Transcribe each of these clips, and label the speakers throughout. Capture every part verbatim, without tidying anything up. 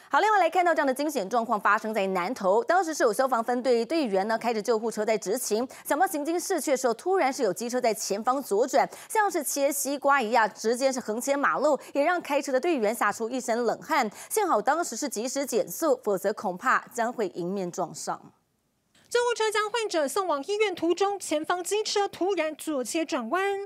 Speaker 1: 好，另外来看到这样的惊险状况发生在南投，当时是有消防分队队员呢开着救护车在执勤，想到行经市区的时候，突然是有机车在前方左转，像是切西瓜一样，直接是横切马路，也让开车的队员吓出一身冷汗。幸好当时是及时减速，否则恐怕将会迎面撞上。
Speaker 2: 救护车将患者送往医院途中，前方机车突然左切转弯。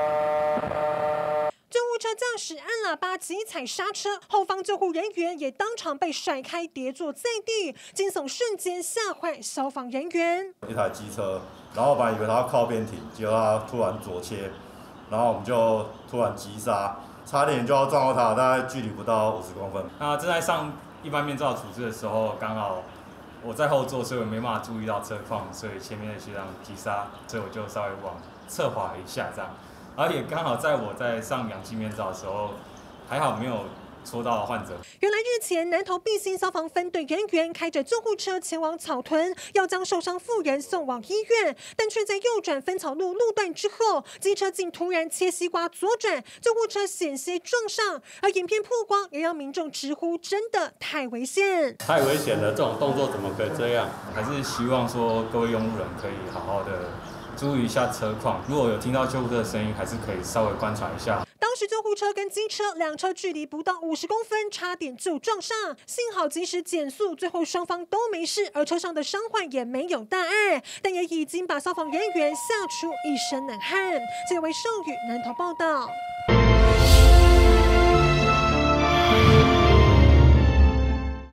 Speaker 2: 救护车驾驶按喇叭急踩刹车，后方救护人员也当场被甩开，跌坐在地。惊悚瞬间吓坏消防人员。
Speaker 3: 一台机车，然后我本来以为它靠边停，结果它突然左切，然后我们就突然急刹，差点就要撞到它，大概距离不到五十公分。
Speaker 4: 那正在上一般面罩处置的时候，刚好我在后座，所以我没办法注意到车况，所以前面的学长急刹，所以我就稍微往侧滑一下这样。 而也刚好在我在上氧气面罩的时候，还好没有戳到患者。
Speaker 2: 原来日前南投碧新消防分队人员开着救护车前往草屯，要将受伤妇人送往医院，但却在右转分草路路段之后，机车竟突然切西瓜左转，救护车险些撞上。而影片曝光，也让民众直呼真的太危险，
Speaker 5: 太危险了！这种动作怎么可以这样？
Speaker 4: 还是希望说各位用路人可以好好的 注意一下车况，如果有听到救护车的声音，还是可以稍微观察一下。
Speaker 2: 当时救护车跟机车两车距离不到五十公分，差点就撞上，幸好及时减速，最后双方都没事，而车上的伤患也没有大碍，但也已经把消防人员吓出一身冷汗。这位寿宇南投报道。